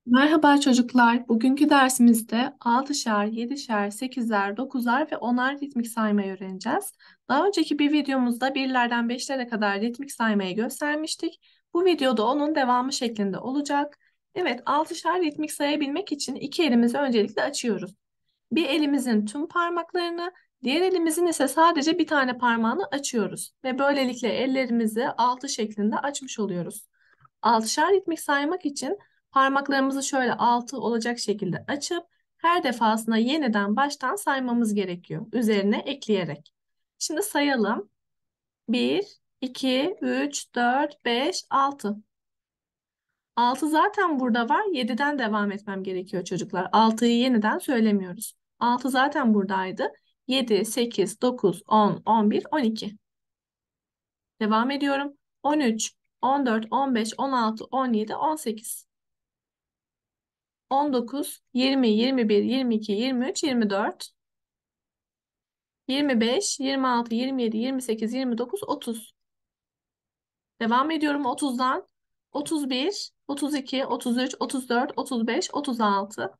Merhaba çocuklar. Bugünkü dersimizde 6'şer, 7'şer, 8'ler, 9'lar ve 10'ar ritmik saymayı öğreneceğiz. Daha önceki bir videomuzda birlerden 5'lere kadar ritmik saymayı göstermiştik. Bu videoda onun devamı şeklinde olacak. Evet, 6'şer ritmik sayabilmek için iki elimizi öncelikle açıyoruz. Bir elimizin tüm parmaklarını, diğer elimizin ise sadece bir tane parmağını açıyoruz. Ve böylelikle ellerimizi 6 şeklinde açmış oluyoruz. Altışar ritmik saymak için parmaklarımızı şöyle 6 olacak şekilde açıp her defasında yeniden baştan saymamız gerekiyor. Üzerine ekleyerek. Şimdi sayalım. Bir, 2, 3, 4, 5, 6. 6 zaten burada var. 7'den devam etmem gerekiyor çocuklar. 6'yı yeniden söylemiyoruz. 6 zaten buradaydı. 7, 8, 9, 10, 11, 12. Devam ediyorum. 13, 14, 15, 16, 17, 18. 19, 20, 21, 22, 23, 24, 25, 26, 27, 28, 29, 30. Devam ediyorum 30'dan. 31, 32, 33, 34, 35, 36,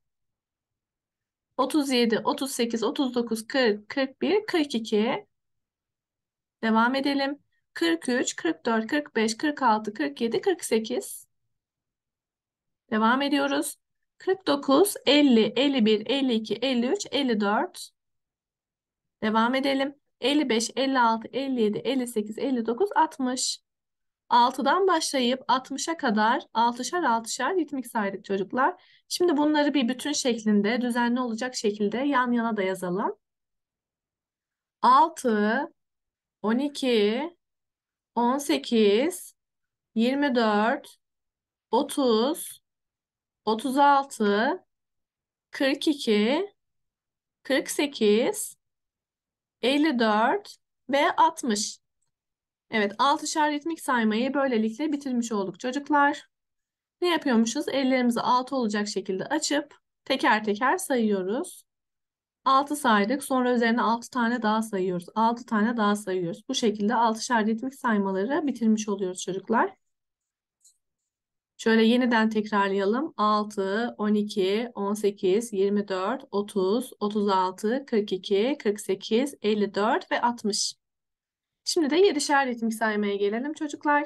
37, 38, 39, 40, 41, 42. Devam edelim. 43, 44, 45, 46, 47, 48. Devam ediyoruz. 49, 50, 51, 52, 53, 54. Devam edelim. 55, 56, 57, 58, 59, 60. 6'dan başlayıp 60'a kadar altışar altışar ritmik saydık çocuklar. Şimdi bunları bir bütün şeklinde düzenli olacak şekilde yan yana da yazalım. 6, 12, 18, 24, 30, 36, 42, 48, 54 ve 60. Evet, altışar ritmik saymayı böylelikle bitirmiş olduk çocuklar. Ne yapıyormuşuz? Ellerimizi 6 olacak şekilde açıp teker teker sayıyoruz. 6 saydık, sonra üzerine 6 tane daha sayıyoruz. 6 tane daha sayıyoruz. Bu şekilde altışar ritmik saymaları bitirmiş oluyoruz çocuklar. Şöyle yeniden tekrarlayalım. 6, 12, 18, 24, 30, 36, 42, 48, 54 ve 60. Şimdi de yedişer ritmik saymaya gelelim çocuklar.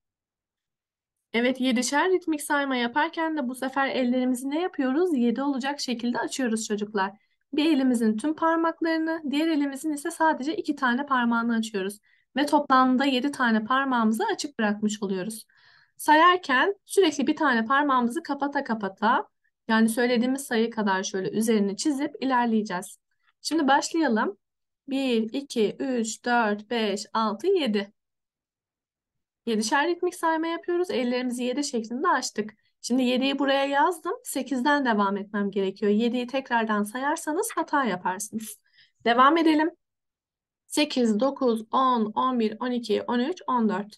Evet, yedişer ritmik sayma yaparken de bu sefer ellerimizi ne yapıyoruz? 7 olacak şekilde açıyoruz çocuklar. Bir elimizin tüm parmaklarını, diğer elimizin ise sadece 2 tane parmağını açıyoruz. Ve toplamda 7 tane parmağımızı açık bırakmış oluyoruz. Sayarken sürekli bir tane parmağımızı kapata kapata, yani söylediğimiz sayı kadar şöyle üzerini çizip ilerleyeceğiz. Şimdi başlayalım. 1, 2, 3, 4, 5, 6, 7. Yedişer ritmik sayma yapıyoruz. Ellerimizi 7 şeklinde açtık. Şimdi 7'yi buraya yazdım. 8'den devam etmem gerekiyor. 7'yi tekrardan sayarsanız hata yaparsınız. Devam edelim. 8, 9, 10, 11, 12, 13, 14,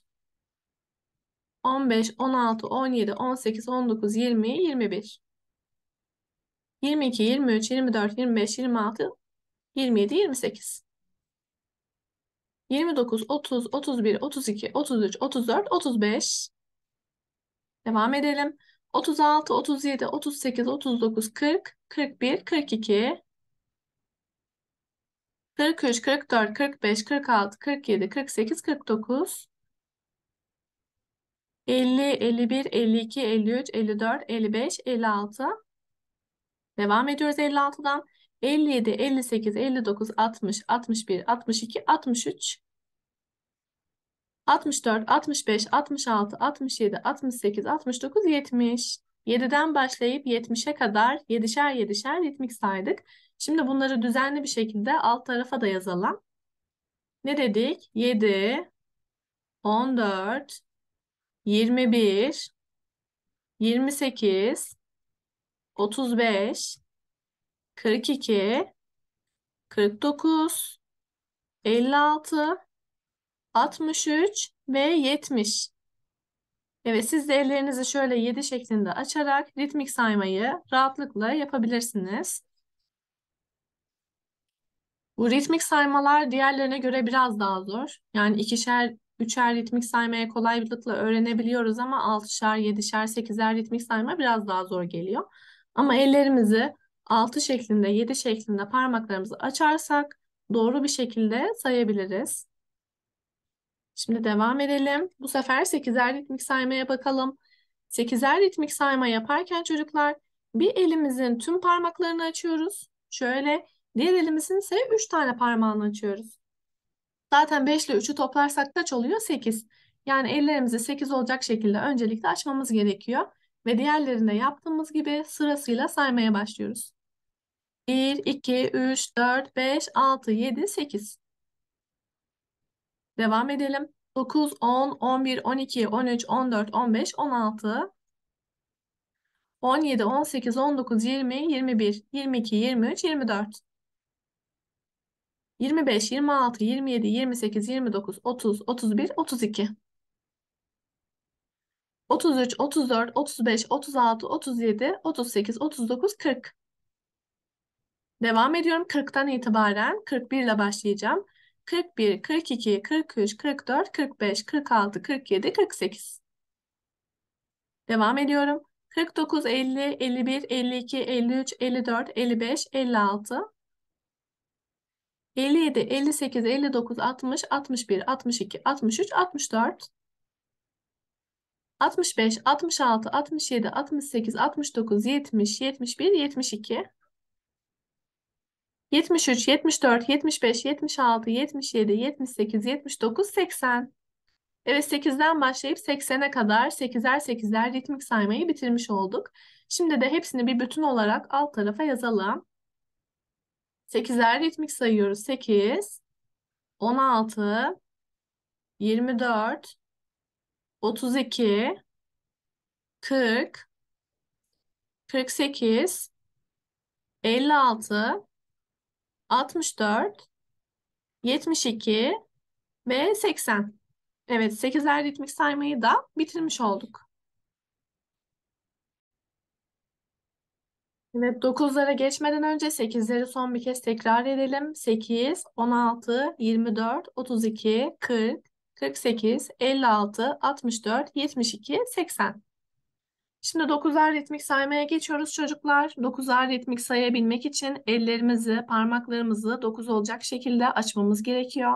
15, 16, 17, 18, 19, 20, 21, 22, 23, 24, 25, 26, 27, 28, 29, 30, 31, 32, 33, 34, 35. Devam edelim. 36, 37, 38, 39, 40, 41, 42, 43, 44, 45, 46, 47, 48, 49, 50, 51, 52, 53, 54, 55, 56. Devam ediyoruz 56'dan. 57, 58, 59, 60, 61, 62, 63, 64, 65, 66, 67, 68, 69, 70. 7'den başlayıp 70'e kadar yedişer yedişer ritmik saydık. Şimdi bunları düzenli bir şekilde alt tarafa da yazalım. Ne dedik? 7, 14, 21, 28, 35, 42, 49, 56, 63 ve 70. Evet, siz de ellerinizi şöyle 7 şeklinde açarak ritmik saymayı rahatlıkla yapabilirsiniz. Bu ritmik saymalar diğerlerine göre biraz daha zor. Yani ikişer üçer ritmik saymayı kolaylıkla öğrenebiliyoruz ama altışar, yedişer, sekizer ritmik sayma biraz daha zor geliyor. Ama ellerimizi 6 şeklinde, 7 şeklinde parmaklarımızı açarsak doğru bir şekilde sayabiliriz. Şimdi devam edelim. Bu sefer sekizer ritmik saymaya bakalım. Sekizer ritmik sayma yaparken çocuklar bir elimizin tüm parmaklarını açıyoruz. Şöyle diğer elimizin ise 3 tane parmağını açıyoruz. Zaten 5 ile 3'ü toplarsak kaç oluyor? 8. Yani ellerimizi 8 olacak şekilde öncelikle açmamız gerekiyor. Ve diğerlerinde yaptığımız gibi sırasıyla saymaya başlıyoruz. 1, 2, 3, 4, 5, 6, 7, 8. Devam edelim. 9, 10, 11, 12, 13, 14, 15, 16, 17, 18, 19, 20, 21, 22, 23, 24, 25, 26, 27, 28, 29, 30, 31, 32, 33, 34, 35, 36, 37, 38, 39, 40. Devam ediyorum. 40'tan itibaren 41 ile başlayacağım. 41, 42, 43, 44, 45, 46, 47, 48. Devam ediyorum. 49, 50, 51, 52, 53, 54, 55, 56, 57, 58, 59, 60, 61, 62, 63, 64, 65, 66, 67, 68, 69, 70, 71, 72, 73, 74, 75, 76, 77, 78, 79, 80. Evet 8'den başlayıp 80'e kadar 8'er 8'er ritmik saymayı bitirmiş olduk. Şimdi de hepsini bir bütün olarak alt tarafa yazalım. 8'er ritmik sayıyoruz. 8, 16, 24, 32, 40, 48, 56, 64, 72 ve 80. Evet 8'er ritmik saymayı da bitirmiş olduk. Evet, 9'lara geçmeden önce 8'leri son bir kez tekrar edelim. 8, 16, 24, 32, 40, 48, 56, 64, 72, 80. Şimdi 9'ar ritmik saymaya geçiyoruz çocuklar. 9'ar ritmik sayabilmek için ellerimizi, parmaklarımızı 9 olacak şekilde açmamız gerekiyor.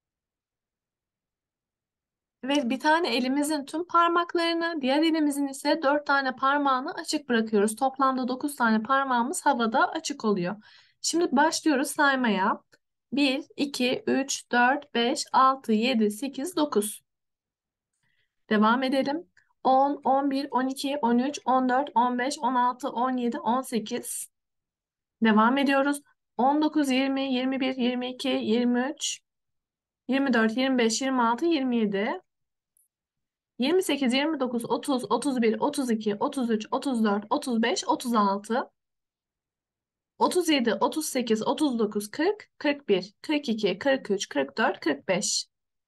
Ve bir tane elimizin tüm parmaklarını, diğer elimizin ise 4 tane parmağını açık bırakıyoruz. Toplamda 9 tane parmağımız havada açık oluyor. Şimdi başlıyoruz saymaya. 1, 2, 3, 4, 5, 6, 7, 8, 9. Devam edelim. 10, 11, 12, 13, 14, 15, 16, 17, 18. Devam ediyoruz. 19, 20, 21, 22, 23, 24, 25, 26, 27. 28, 29, 30, 31, 32, 33, 34, 35, 36, 37, 38, 39, 40, 41, 42, 43, 44, 45.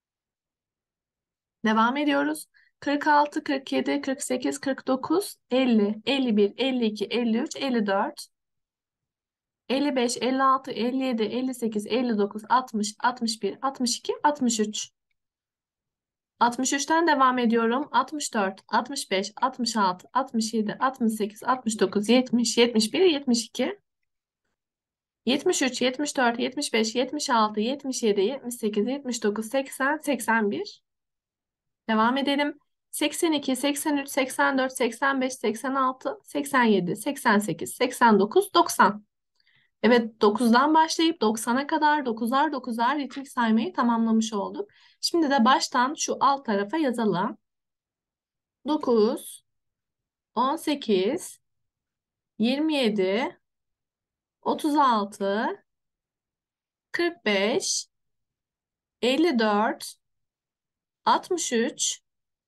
Devam ediyoruz. 46, 47, 48, 49, 50, 51, 52, 53, 54, 55, 56, 57, 58, 59, 60, 61, 62, 63. 63'ten devam ediyorum. 64, 65, 66, 67, 68, 69, 70, 71, 72, 73, 74, 75, 76, 77, 78, 79, 80, 81. Devam edelim. 82, 83, 84, 85, 86, 87, 88, 89, 90. Evet 9'dan başlayıp 90'a kadar 9'ar 9'ar ritmik saymayı tamamlamış olduk. Şimdi de baştan şu alt tarafa yazalım. 9, 18, 27, 36, 45, 54, 63,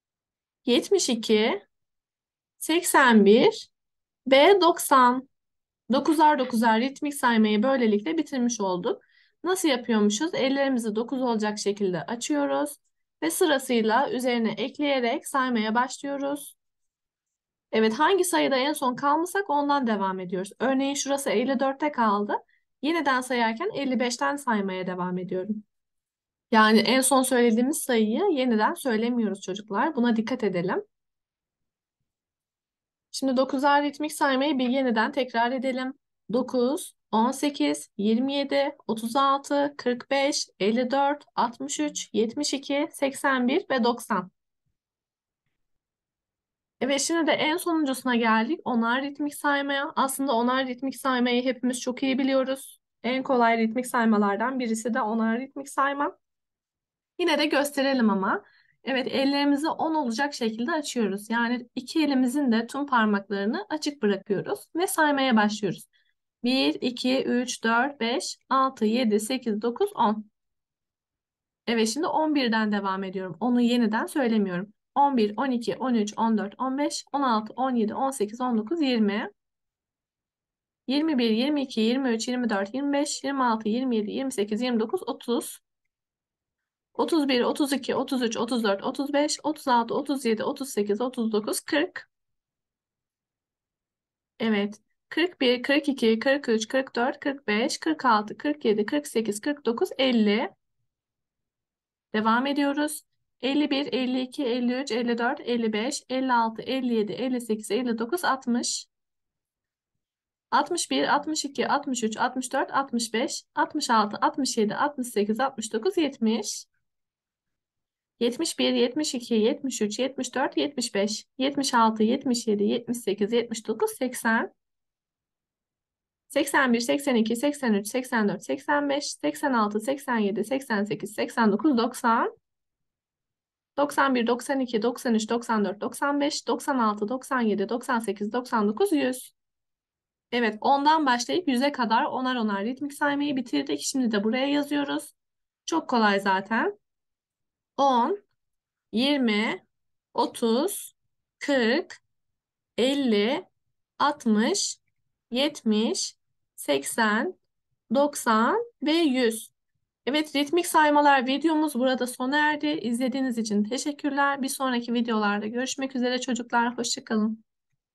72, 81 ve 90. 9'ar 9'ar ritmik saymayı böylelikle bitirmiş olduk. Nasıl yapıyormuşuz? Ellerimizi 9 olacak şekilde açıyoruz ve sırasıyla üzerine ekleyerek saymaya başlıyoruz. Evet, hangi sayıda en son kalmışsak ondan devam ediyoruz. Örneğin şurası 54'te kaldı. Yeniden sayarken 55'ten saymaya devam ediyorum. Yani en son söylediğimiz sayıyı yeniden söylemiyoruz çocuklar. Buna dikkat edelim. Şimdi 9'ar ritmik saymayı bir yeniden tekrar edelim. 9, 18, 27, 36, 45, 54, 63, 72, 81 ve 90. Evet, şimdi de en sonuncusuna geldik. Onar ritmik saymaya. Aslında onar ritmik saymayı hepimiz çok iyi biliyoruz. En kolay ritmik saymalardan birisi de onar ritmik sayma. Yine de gösterelim ama. Evet, ellerimizi 10 olacak şekilde açıyoruz. Yani iki elimizin de tüm parmaklarını açık bırakıyoruz ve saymaya başlıyoruz. 1, 2, 3, 4, 5, 6, 7, 8, 9, 10. Evet, şimdi 11'den devam ediyorum. Onu yeniden söylemiyorum. 11, 12, 13, 14, 15, 16, 17, 18, 19, 20, 21, 22, 23, 24, 25, 26, 27, 28, 29, 30, 31, 32, 33, 34, 35, 36, 37, 38, 39, 40. Evet. 41, 42, 43, 44, 45, 46, 47, 48, 49, 50. Devam ediyoruz. 51, 52, 53, 54, 55, 56, 57, 58, 59, 60. 61, 62, 63, 64, 65, 66, 67, 68, 69, 70. 71, 72, 73, 74, 75, 76, 77, 78, 79, 80, 81, 82, 83, 84, 85, 86, 87, 88, 89, 90, 91, 92, 93, 94, 95, 96, 97, 98, 99, 100. Evet, ondan başlayıp 100'e kadar onar onar ritmik saymayı bitirdik. Şimdi de buraya yazıyoruz. Çok kolay zaten. 10, 20, 30, 40, 50, 60, 70, 80, 90 ve 100. Evet, ritmik saymalar videomuz burada sona erdi. İzlediğiniz için teşekkürler. Bir sonraki videolarda görüşmek üzere çocuklar. Hoşça kalın.